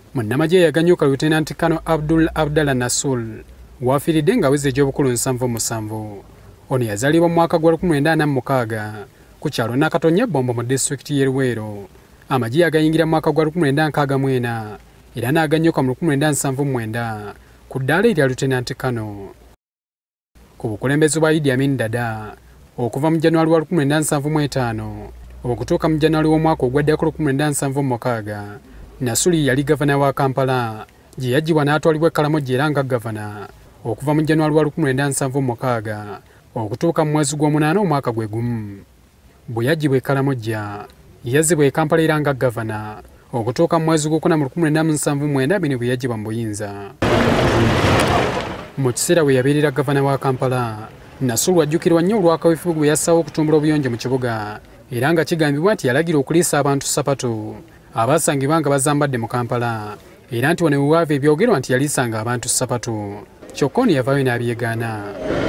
munnamagye eyaganyuka Lieutenant Colonel Abdallah Nasur wafiiridde ng'aweza egy'obukulu 77. Ono yazaalibwa mu mwaka gwa 1946 ku kyalo Nakatonya Bombo mu disitulikiti y'e Lw'ero. Amagye agayingira mu mwaka gwa 1964 era n'aganyuka mu 1979 ku ddaala erya Lieutenant Colonel. Ku bukulembeze bwa Idi Amin Ddaada okuva mu January wa 1975 okutuuka mu January w'omwaka ogwaddako 1976 Nasur yali gavana wa Kampala gye yaggyibwa n'atwalibwa ekkalamojje era nga gavana okuva mu January wa 1976 okutuuka mu mwezi gw'omunaana omwaka gwe gumu. Bwe yaggyibwa ekkalamojja yazzibwa e Kampala era nga gavana okutuuka mu mwezi gw'okuna mu 1979 bino bwe yaggyibwa mu buyinza. Mu kiseera we yabeerera gavana wa Kampala, Nasur ajjukirwa nnyo olw'akaweefube bwe yassaawo okutumbula obuyonjo mu kibuga era nga kigambibwa nti yalagira okuliisa abantu sapatu abaasangibwa nga bazambadde mu Kampala era nti wano wewaava ebyogerwa nti yaliisanga abantu sapatu. Kyokka ono yavaayo nabyegaana.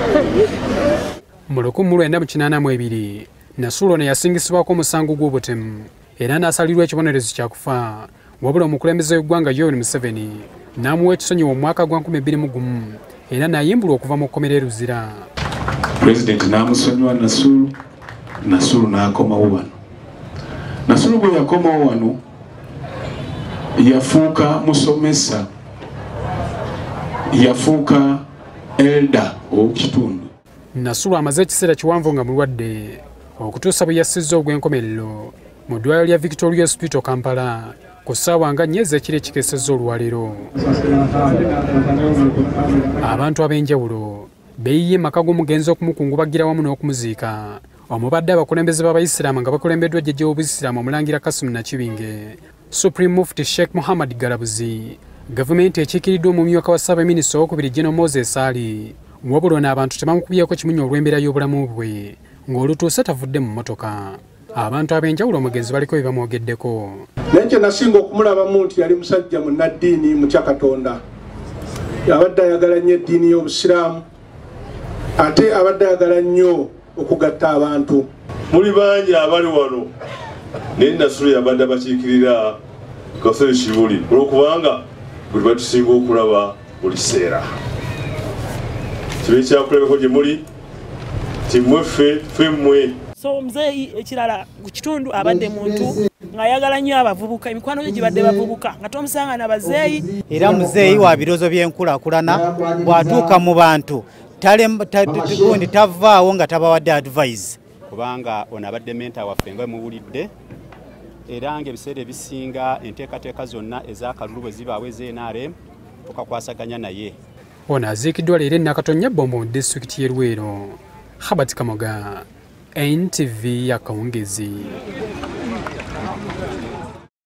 Mu 1982 Nasur ono yasingisibwako omusango gw'obutemu era n'asalirwa ekibonerezo kya kufa, wabula omukulembeze w'eggwanga Yoweri Museveni n'amuwa ekisonyiwo mu mwaka gwa 2001 era n'ayimbulwa okuva mu kkomera eruzira. President n'amusonyiwa Nasur n'akomawo wano. Nasur bwe yakomawo wano yafuuka musomesa, yafuuka elda ow'ekitundu. Nasur amaze ekiseera kiwanvu nga mulwadde okutuusa bwe yassizza ogw'enkomerero mu ddwaliro lya Victoria Hospital Kampala ku ssaawa nga 4 ez'ekiro ekikesezza olwaleero. Abantu ab'enjawulo beeyiye maka g'omugenzi okumukungubagira wamu n'okumuziika. Omubadde abakulembeze b'Abayisiraamu nga bakulembeddwa jjajja w'Obuyisiraamu Omulangira Kasimu Nakibinge, Supreme Mufti Sheikh Muhammad Galabuzi, gavumenti ekiikiriddwa omumyuka wa Ssaabaminisita owookubiri General Moses Ali, wabula n'abantu tebamukubyeko kimunye olw'embeera y'obulamu bwe ng'olutuuse tavudde mu mmotoka. Abantu ab'enjawulo omugenzi baliko bye bamwogeddeko. Naye nasinga okumulabamu nti yali musajja munnaddiini mutya Katonda. Abadde ayagala nnyo eddiini y'Obusiraamu ate abadde ayagala nnyo okugatta abantu. Muli bangi abali wano naye Nasur yabadde abakiikirira kasere kibuli olwokubanga buli batusinga okulaba buli kiseera. Kibe kyakulabeko gye muli timweffe mmwe. So mzeeyi ekirala ku kitundu abadde muntu ng'ayagala nnyo abavubuka, emikwano gye gibadde bavubuka nga tomusanga na bazeeyi. Era muzeeyi wa birozo by'enkulaakulana bw'atuuka mu bantu gundi tavaawo nga tabawadde advice. Kubanga ono abadde menta waffe nga muwulidde era ng'ebiseera ebisinga enteekateeka zonna ez'akalulu bwe zibaawo ez'NRM tukakwasaganya naye. Ono aziikiddwa leero e Nakatonya Bombo mu disitulikiti y'e Lw'ero. Kamoga NTV Akawungeezi.